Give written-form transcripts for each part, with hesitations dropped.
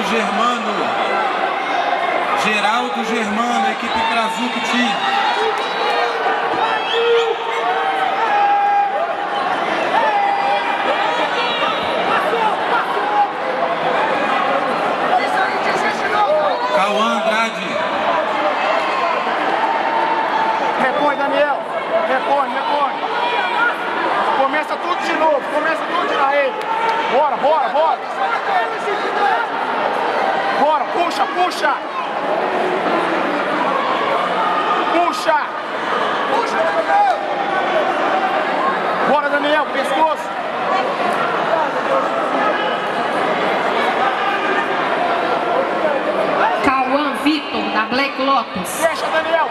Geraldo Germano, equipe Krasuki Team. Cauã Andrade. Repõe, Daniel. Repõe. Começa tudo de novo. Aí. Bora. Bora, puxa. Bora, Daniel, pescoço. Cauã Vitor, da Black Lotus. Fecha, Daniel.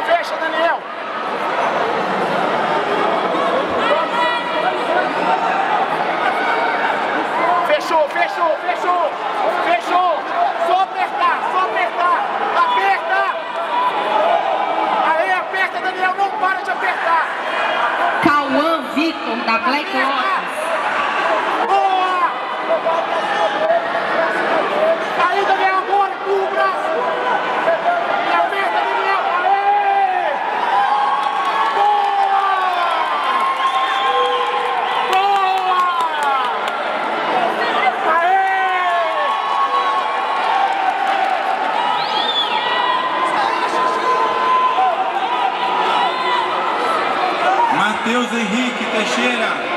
Fechou. Só apertar. Aperta. Aí, aperta, Daniel. Não para de apertar. Cauã Vitor, da Black Lotus. Boa! Aí, Daniel, agora, empurra o braço. E aperta, Daniel. Aê! Boa! Aê! Matheus Henrique Teixeira.